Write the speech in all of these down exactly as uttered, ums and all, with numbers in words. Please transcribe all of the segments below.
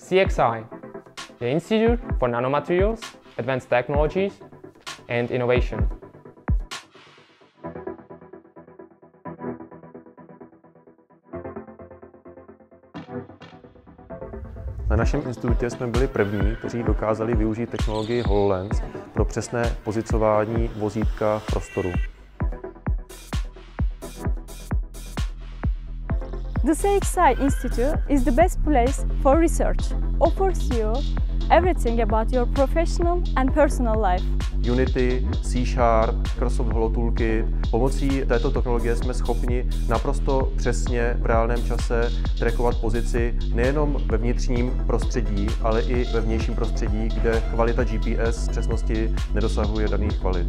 C X I, the Institute for Nanomaterials, Advanced Technologies and Innovation. Na našem institutě jsme byli první, kteří dokázali využít technologii HoloLens pro přesné pozicování vozítka v prostoru. The C X I Institute is the best place for research. Offers you everything about your professional and personal life. Unity, C Sharp, Microsoft Holo Toolkit. Pomocí této technologie jsme schopni naprosto přesně v reálném čase trackovat pozici nejenom ve vnitřním prostředí, ale i ve vnějším prostředí, kde kvalita G P S přesnosti nedosahuje daných kvalit.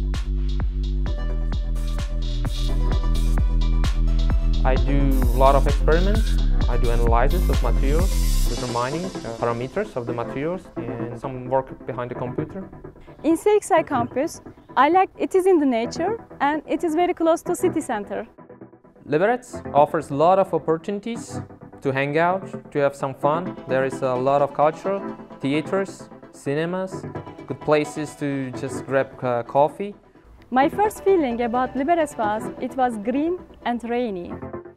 I do a lot of experiments. I do analysis of materials, determining parameters of the materials, and some work behind the computer. In C X I campus, I like it is in the nature and it is very close to city center. Liberec offers a lot of opportunities to hang out, to have some fun. There is a lot of culture, theaters, cinemas, good places to just grab uh, coffee. My first feeling about Liberec was it was green and rainy.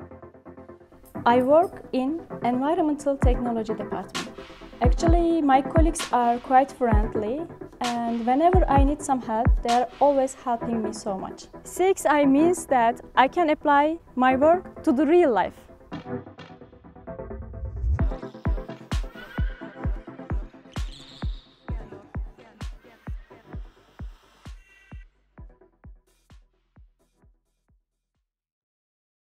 I work in environmental technology department. Actually, my colleagues are quite friendly, and whenever I need some help, they are always helping me so much. C X I means that I can apply my work to the real life.